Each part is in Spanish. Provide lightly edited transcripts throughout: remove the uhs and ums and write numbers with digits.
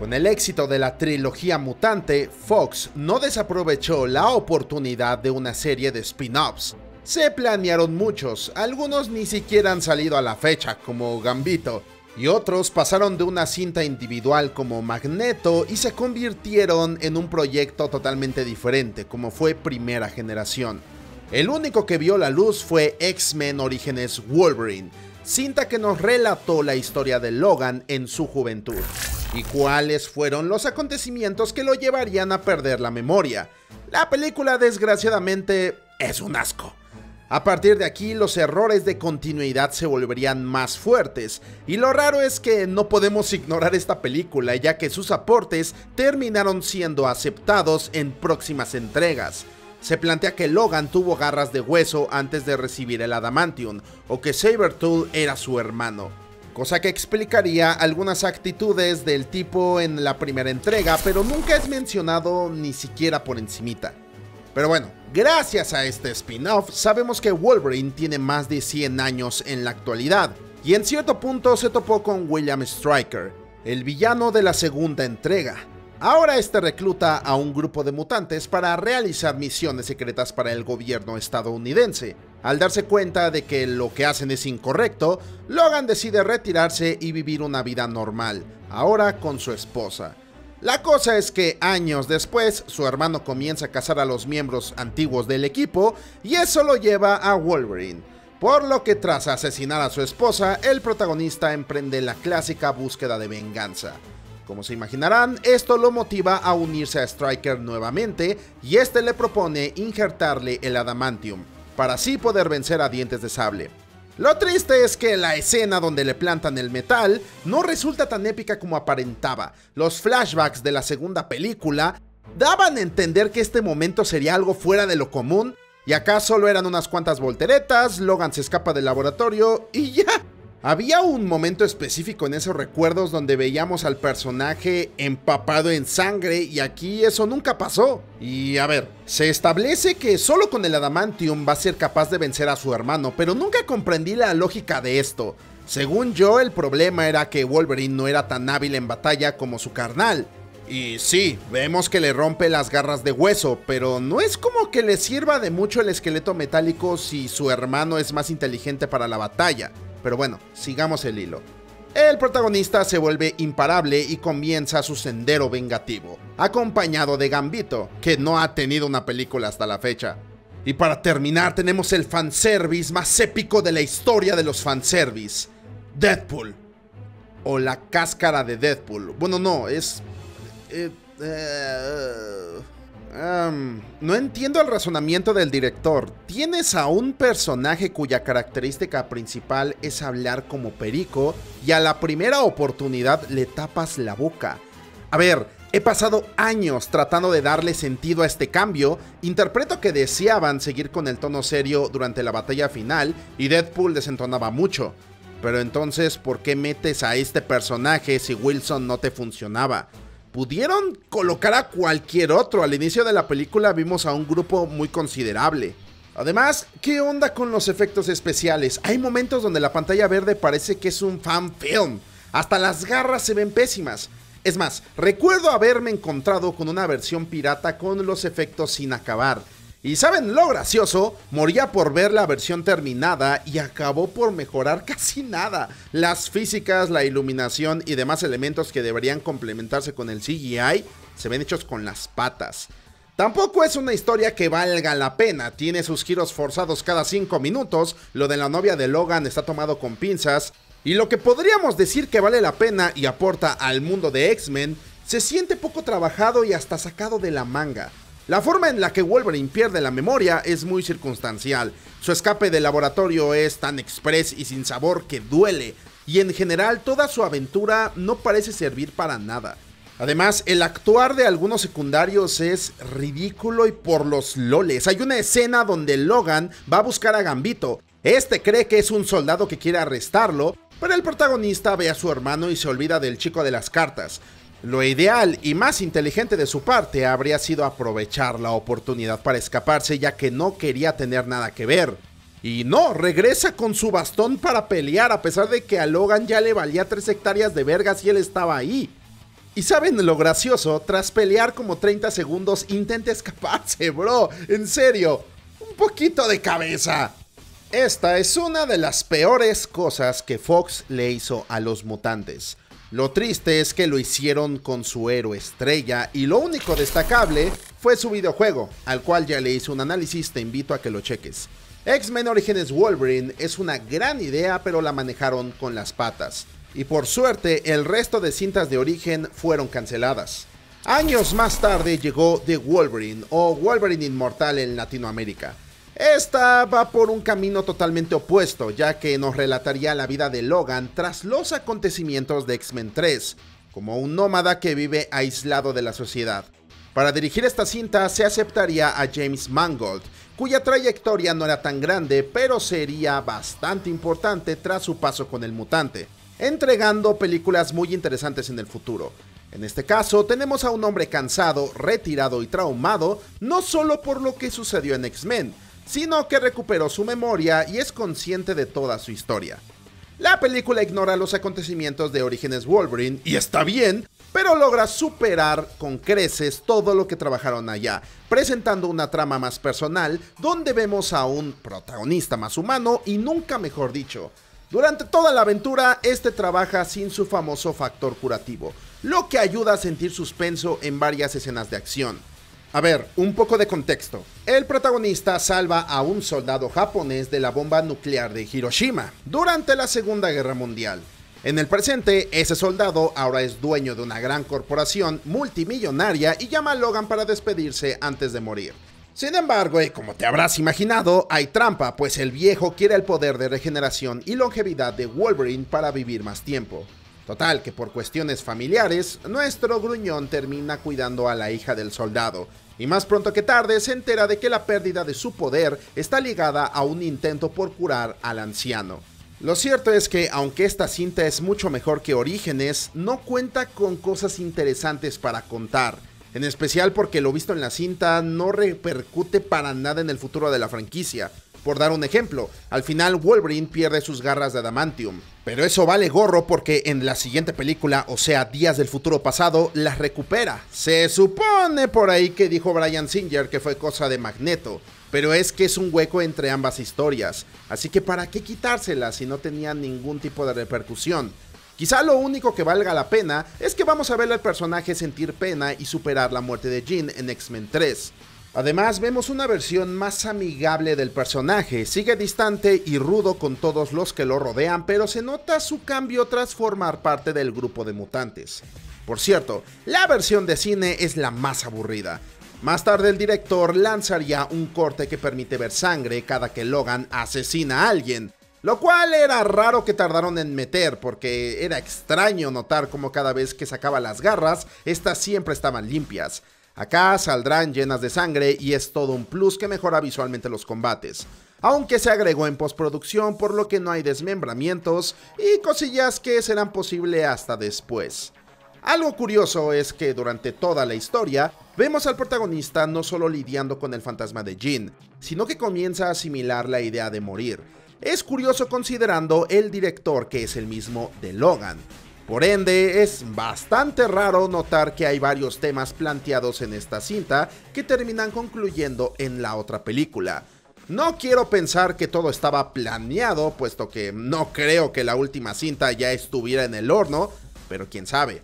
Con el éxito de la trilogía mutante, Fox no desaprovechó la oportunidad de una serie de spin-offs. Se planearon muchos, algunos ni siquiera han salido a la fecha, como Gambito, y otros pasaron de una cinta individual como Magneto y se convirtieron en un proyecto totalmente diferente, como fue Primera Generación. El único que vio la luz fue X-Men Orígenes Wolverine, cinta que nos relató la historia de Logan en su juventud, y cuáles fueron los acontecimientos que lo llevarían a perder la memoria. La película, desgraciadamente, es un asco. A partir de aquí, los errores de continuidad se volverían más fuertes, y lo raro es que no podemos ignorar esta película, ya que sus aportes terminaron siendo aceptados en próximas entregas. Se plantea que Logan tuvo garras de hueso antes de recibir el adamantium, o que Sabretooth era su hermano, cosa que explicaría algunas actitudes del tipo en la primera entrega, pero nunca es mencionado ni siquiera por encimita. Pero bueno, gracias a este spin-off sabemos que Wolverine tiene más de 100 años en la actualidad, y en cierto punto se topó con William Stryker, el villano de la segunda entrega. Ahora este recluta a un grupo de mutantes para realizar misiones secretas para el gobierno estadounidense. Al darse cuenta de que lo que hacen es incorrecto, Logan decide retirarse y vivir una vida normal, ahora con su esposa. La cosa es que años después, su hermano comienza a cazar a los miembros antiguos del equipo y eso lo lleva a Wolverine. Por lo que tras asesinar a su esposa, el protagonista emprende la clásica búsqueda de venganza. Como se imaginarán, esto lo motiva a unirse a Stryker nuevamente y este le propone injertarle el adamantium, para así poder vencer a Dientes de Sable. Lo triste es que la escena donde le plantan el metal no resulta tan épica como aparentaba. Los flashbacks de la segunda película daban a entender que este momento sería algo fuera de lo común, y acá solo eran unas cuantas volteretas, Logan se escapa del laboratorio y ya. Había un momento específico en esos recuerdos donde veíamos al personaje empapado en sangre y aquí eso nunca pasó. Y a ver, se establece que solo con el adamantium va a ser capaz de vencer a su hermano, pero nunca comprendí la lógica de esto. Según yo, el problema era que Wolverine no era tan hábil en batalla como su carnal. Y sí, vemos que le rompe las garras de hueso, pero no es como que le sirva de mucho el esqueleto metálico si su hermano es más inteligente para la batalla. Pero bueno, sigamos el hilo. El protagonista se vuelve imparable y comienza su sendero vengativo, acompañado de Gambito, que no ha tenido una película hasta la fecha. Y para terminar tenemos el fanservice más épico de la historia de los fanservice, Deadpool. O la cáscara de Deadpool. Bueno, no, es... no entiendo el razonamiento del director. Tienes a un personaje cuya característica principal es hablar como perico y a la primera oportunidad le tapas la boca. A ver, he pasado años tratando de darle sentido a este cambio. Interpreto que deseaban seguir con el tono serio durante la batalla final y Deadpool desentonaba mucho. Pero entonces, ¿por qué metes a este personaje si Wilson no te funcionaba? Pudieron colocar a cualquier otro. Al inicio de la película vimos a un grupo muy considerable. Además, ¿qué onda con los efectos especiales? Hay momentos donde la pantalla verde parece que es un fan film. Hasta las garras se ven pésimas. Es más, recuerdo haberme encontrado con una versión pirata con los efectos sin acabar. Y ¿saben lo gracioso? Moría por ver la versión terminada y acabó por mejorar casi nada. Las físicas, la iluminación y demás elementos que deberían complementarse con el CGI se ven hechos con las patas. Tampoco es una historia que valga la pena, tiene sus giros forzados cada 5 minutos, lo de la novia de Logan está tomado con pinzas, y lo que podríamos decir que vale la pena y aporta al mundo de X-Men, se siente poco trabajado y hasta sacado de la manga. La forma en la que Wolverine pierde la memoria es muy circunstancial, su escape del laboratorio es tan express y sin sabor que duele, y en general toda su aventura no parece servir para nada. Además, el actuar de algunos secundarios es ridículo y por los loles. Hay una escena donde Logan va a buscar a Gambito. Este cree que es un soldado que quiere arrestarlo, pero el protagonista ve a su hermano y se olvida del chico de las cartas. Lo ideal y más inteligente de su parte habría sido aprovechar la oportunidad para escaparse, ya que no quería tener nada que ver. Y no, regresa con su bastón para pelear a pesar de que a Logan ya le valía 3 hectáreas de vergas y él estaba ahí. Y ¿saben lo gracioso? Tras pelear como 30 segundos intenta escaparse, bro. En serio, un poquito de cabeza. Esta es una de las peores cosas que Fox le hizo a los mutantes. Lo triste es que lo hicieron con su héroe estrella y lo único destacable fue su videojuego, al cual ya le hice un análisis, te invito a que lo cheques. X-Men Orígenes Wolverine es una gran idea, pero la manejaron con las patas. Y por suerte, el resto de cintas de origen fueron canceladas. Años más tarde llegó The Wolverine, o Wolverine Inmortal en Latinoamérica. Esta va por un camino totalmente opuesto, ya que nos relataría la vida de Logan tras los acontecimientos de X-Men 3, como un nómada que vive aislado de la sociedad. Para dirigir esta cinta se aceptaría a James Mangold, cuya trayectoria no era tan grande, pero sería bastante importante tras su paso con el mutante, entregando películas muy interesantes en el futuro. En este caso, tenemos a un hombre cansado, retirado y traumado, no solo por lo que sucedió en X-Men, sino que recuperó su memoria y es consciente de toda su historia. La película ignora los acontecimientos de Orígenes Wolverine, y está bien, pero logra superar con creces todo lo que trabajaron allá, presentando una trama más personal, donde vemos a un protagonista más humano y nunca mejor dicho. Durante toda la aventura, este trabaja sin su famoso factor curativo, lo que ayuda a sentir suspenso en varias escenas de acción. A ver, un poco de contexto. El protagonista salva a un soldado japonés de la bomba nuclear de Hiroshima durante la Segunda Guerra Mundial. En el presente, ese soldado ahora es dueño de una gran corporación multimillonaria y llama a Logan para despedirse antes de morir. Sin embargo, y como te habrás imaginado, hay trampa, pues el viejo quiere el poder de regeneración y longevidad de Wolverine para vivir más tiempo. Total, que por cuestiones familiares, nuestro gruñón termina cuidando a la hija del soldado, y más pronto que tarde se entera de que la pérdida de su poder está ligada a un intento por curar al anciano. Lo cierto es que, aunque esta cinta es mucho mejor que Orígenes, no cuenta con cosas interesantes para contar, en especial porque lo visto en la cinta no repercute para nada en el futuro de la franquicia. Por dar un ejemplo, al final Wolverine pierde sus garras de adamantium, pero eso vale gorro porque en la siguiente película, o sea, Días del Futuro Pasado, las recupera. Se supone por ahí que dijo Bryan Singer que fue cosa de Magneto, pero es que es un hueco entre ambas historias, así que ¿para qué quitárselas si no tenía ningún tipo de repercusión? Quizá lo único que valga la pena es que vamos a ver al personaje sentir pena y superar la muerte de Jean en X-Men 3. Además, vemos una versión más amigable del personaje, sigue distante y rudo con todos los que lo rodean, pero se nota su cambio tras formar parte del grupo de mutantes. Por cierto, la versión de cine es la más aburrida. Más tarde el director lanzaría un corte que permite ver sangre cada que Logan asesina a alguien, lo cual era raro que tardaron en meter, porque era extraño notar cómo cada vez que sacaba las garras, estas siempre estaban limpias. Acá saldrán llenas de sangre y es todo un plus que mejora visualmente los combates, aunque se agregó en postproducción por lo que no hay desmembramientos y cosillas que serán posibles hasta después. Algo curioso es que durante toda la historia vemos al protagonista no solo lidiando con el fantasma de Jean, sino que comienza a asimilar la idea de morir. Es curioso considerando el director que es el mismo de Logan. Por ende, es bastante raro notar que hay varios temas planteados en esta cinta que terminan concluyendo en la otra película. No quiero pensar que todo estaba planeado, puesto que no creo que la última cinta ya estuviera en el horno, pero quién sabe.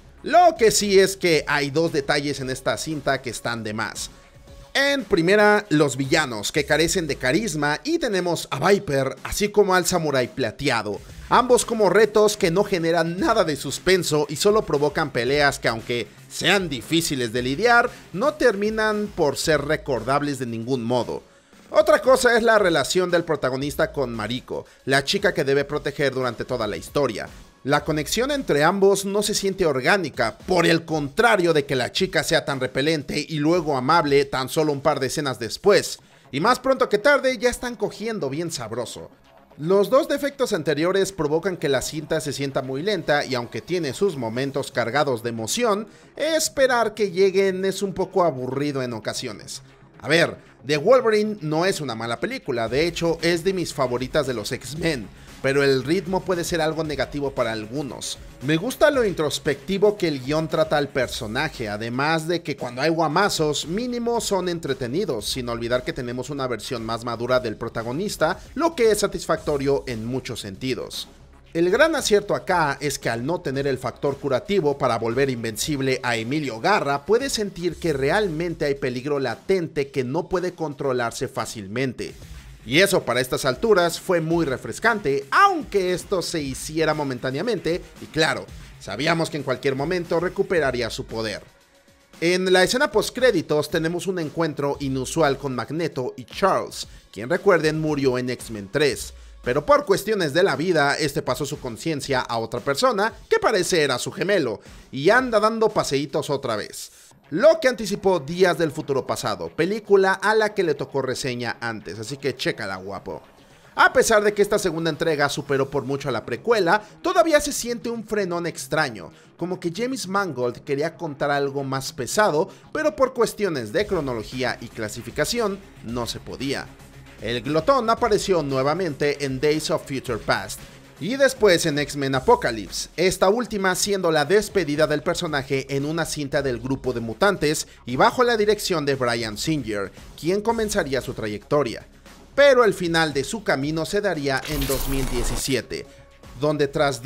Lo que sí es que hay dos detalles en esta cinta que están de más. En primera, los villanos, que carecen de carisma, y tenemos a Viper, así como al Samurái Plateado, ambos como retos que no generan nada de suspenso y solo provocan peleas que, aunque sean difíciles de lidiar, no terminan por ser recordables de ningún modo. Otra cosa es la relación del protagonista con Mariko, la chica que debe proteger durante toda la historia. La conexión entre ambos no se siente orgánica, por el contrario de que la chica sea tan repelente y luego amable tan solo un par de escenas después, y más pronto que tarde ya están cogiendo bien sabroso. Los dos defectos anteriores provocan que la cinta se sienta muy lenta y aunque tiene sus momentos cargados de emoción, esperar que lleguen es un poco aburrido en ocasiones. A ver, The Wolverine no es una mala película, de hecho es de mis favoritas de los X-Men, pero el ritmo puede ser algo negativo para algunos. Me gusta lo introspectivo que el guión trata al personaje, además de que cuando hay guamazos, mínimo son entretenidos, sin olvidar que tenemos una versión más madura del protagonista, lo que es satisfactorio en muchos sentidos. El gran acierto acá es que al no tener el factor curativo para volver invencible a Emilio Garra, puedes sentir que realmente hay peligro latente que no puede controlarse fácilmente. Y eso para estas alturas fue muy refrescante, aunque esto se hiciera momentáneamente, y claro, sabíamos que en cualquier momento recuperaría su poder. En la escena postcréditos tenemos un encuentro inusual con Magneto y Charles, quien recuerden murió en X-Men 3. Pero por cuestiones de la vida, este pasó su conciencia a otra persona que parece era su gemelo, y anda dando paseitos otra vez. Lo que anticipó Días del Futuro Pasado, película a la que le tocó reseña antes, así que chécala, guapo. A pesar de que esta segunda entrega superó por mucho a la precuela, todavía se siente un frenón extraño, como que James Mangold quería contar algo más pesado, pero por cuestiones de cronología y clasificación, no se podía. El glotón apareció nuevamente en Days of Future Past, y después en X-Men Apocalypse, esta última siendo la despedida del personaje en una cinta del grupo de mutantes y bajo la dirección de Bryan Singer, quien comenzaría su trayectoria. Pero el final de su camino se daría en 2017, donde tras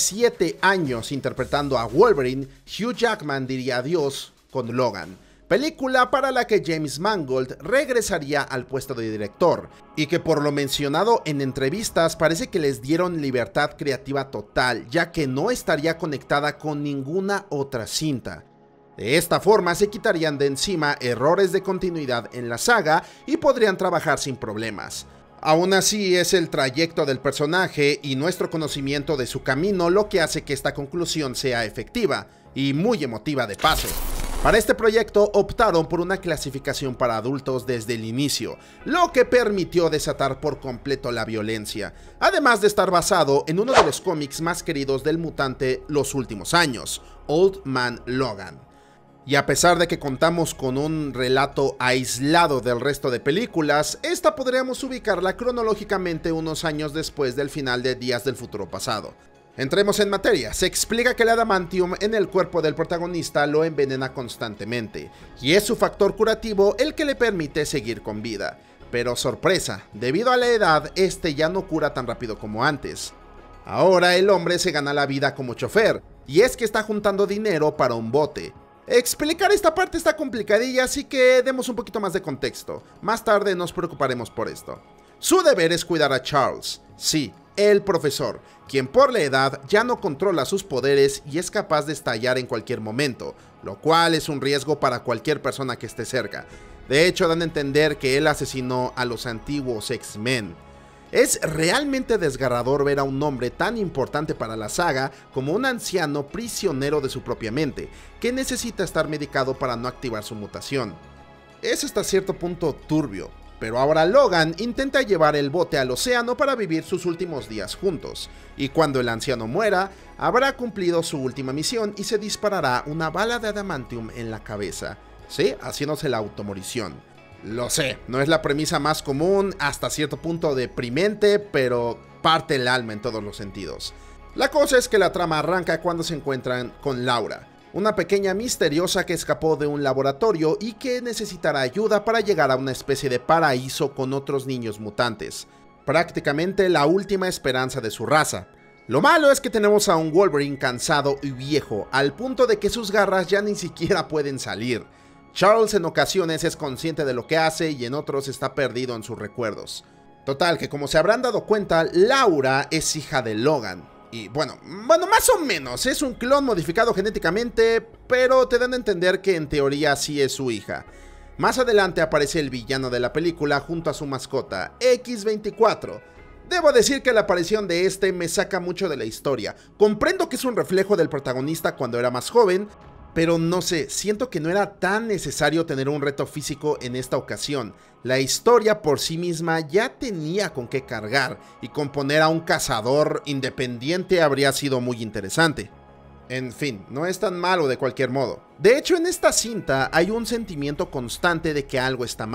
17 años interpretando a Wolverine, Hugh Jackman diría adiós con Logan. Película para la que James Mangold regresaría al puesto de director, y que por lo mencionado en entrevistas parece que les dieron libertad creativa total, ya que no estaría conectada con ninguna otra cinta. De esta forma se quitarían de encima errores de continuidad en la saga y podrían trabajar sin problemas. Aún así es el trayecto del personaje y nuestro conocimiento de su camino lo que hace que esta conclusión sea efectiva, y muy emotiva de paso. Para este proyecto optaron por una clasificación para adultos desde el inicio, lo que permitió desatar por completo la violencia, además de estar basado en uno de los cómics más queridos del mutante los últimos años, Old Man Logan. Y a pesar de que contamos con un relato aislado del resto de películas, esta podríamos ubicarla cronológicamente unos años después del final de Días del Futuro Pasado. Entremos en materia. Se explica que el adamantium en el cuerpo del protagonista lo envenena constantemente, y es su factor curativo el que le permite seguir con vida. Pero sorpresa, debido a la edad, este ya no cura tan rápido como antes. Ahora el hombre se gana la vida como chofer, y es que está juntando dinero para un bote. Explicar esta parte está complicadilla, así que demos un poquito más de contexto. Más tarde nos preocuparemos por esto. Su deber es cuidar a Charles, sí, el profesor, quien por la edad ya no controla sus poderes y es capaz de estallar en cualquier momento, lo cual es un riesgo para cualquier persona que esté cerca. De hecho, dan a entender que él asesinó a los antiguos X-Men. Es realmente desgarrador ver a un hombre tan importante para la saga como un anciano prisionero de su propia mente, que necesita estar medicado para no activar su mutación. Es hasta cierto punto turbio. Pero ahora Logan intenta llevar el bote al océano para vivir sus últimos días juntos, y cuando el anciano muera, habrá cumplido su última misión y se disparará una bala de adamantium en la cabeza, ¿sí? Haciéndose la automorición. Lo sé, no es la premisa más común, hasta cierto punto deprimente, pero parte el alma en todos los sentidos. La cosa es que la trama arranca cuando se encuentran con Laura, una pequeña misteriosa que escapó de un laboratorio y que necesitará ayuda para llegar a una especie de paraíso con otros niños mutantes, prácticamente la última esperanza de su raza. Lo malo es que tenemos a un Wolverine cansado y viejo, al punto de que sus garras ya ni siquiera pueden salir. Charles en ocasiones es consciente de lo que hace y en otros está perdido en sus recuerdos. Total, que como se habrán dado cuenta, Laura es hija de Logan. Y bueno, más o menos, es un clon modificado genéticamente, pero te dan a entender que en teoría sí es su hija. Más adelante aparece el villano de la película junto a su mascota, X-24. Debo decir que la aparición de este me saca mucho de la historia. Comprendo que es un reflejo del protagonista cuando era más joven, pero no sé, siento que no era tan necesario tener un reto físico en esta ocasión. La historia por sí misma ya tenía con qué cargar, y con poner a un cazador independiente habría sido muy interesante. En fin, no es tan malo de cualquier modo. De hecho, en esta cinta hay un sentimiento constante de que algo está mal,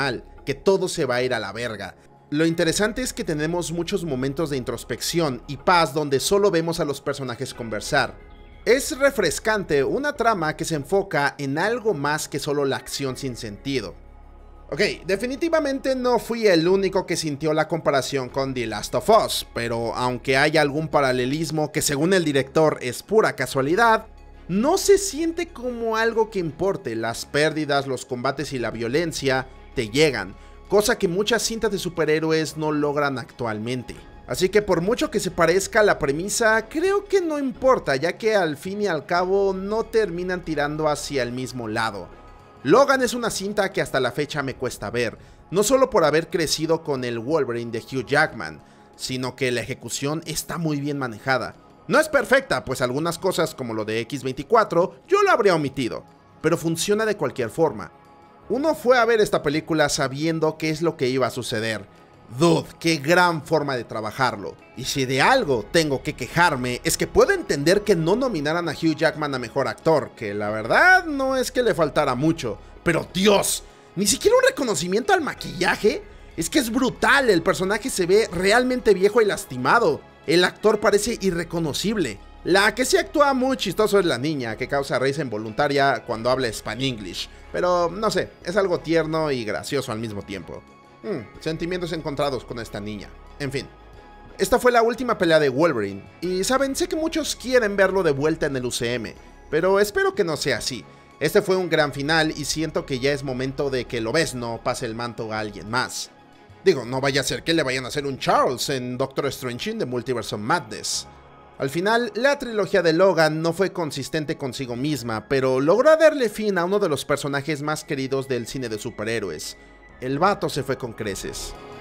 que todo se va a ir a la verga. Lo interesante es que tenemos muchos momentos de introspección y paz donde solo vemos a los personajes conversar. Es refrescante una trama que se enfoca en algo más que solo la acción sin sentido. Ok, definitivamente no fui el único que sintió la comparación con The Last of Us, pero aunque hay algún paralelismo que según el director es pura casualidad, no se siente como algo que importe. Las pérdidas, los combates y la violencia te llegan, cosa que muchas cintas de superhéroes no logran actualmente. Así que por mucho que se parezca a la premisa, creo que no importa, ya que al fin y al cabo no terminan tirando hacia el mismo lado. Logan es una cinta que hasta la fecha me cuesta ver, no solo por haber crecido con el Wolverine de Hugh Jackman, sino que la ejecución está muy bien manejada. No es perfecta, pues algunas cosas como lo de X-24 yo lo habría omitido, pero funciona de cualquier forma. Uno fue a ver esta película sabiendo qué es lo que iba a suceder. Dude, qué gran forma de trabajarlo. Y si de algo tengo que quejarme, es que puedo entender que no nominaran a Hugh Jackman a mejor actor, que la verdad no es que le faltara mucho. Pero Dios, ni siquiera un reconocimiento al maquillaje. Es que es brutal, el personaje se ve realmente viejo y lastimado. El actor parece irreconocible. La que sí actúa muy chistoso es la niña, que causa risa involuntaria cuando habla Spanglish. Pero no sé, es algo tierno y gracioso al mismo tiempo. Sentimientos encontrados con esta niña. En fin, esta fue la última pelea de Wolverine. Y saben, sé que muchos quieren verlo de vuelta en el UCM, pero espero que no sea así. Este fue un gran final y siento que ya es momento de que Lobezno pase el manto a alguien más. Digo, no vaya a ser que le vayan a hacer un Charles en Doctor Strange in the Multiverse of Madness. Al final, la trilogía de Logan no fue consistente consigo misma, pero logró darle fin a uno de los personajes más queridos del cine de superhéroes. El vato se fue con creces.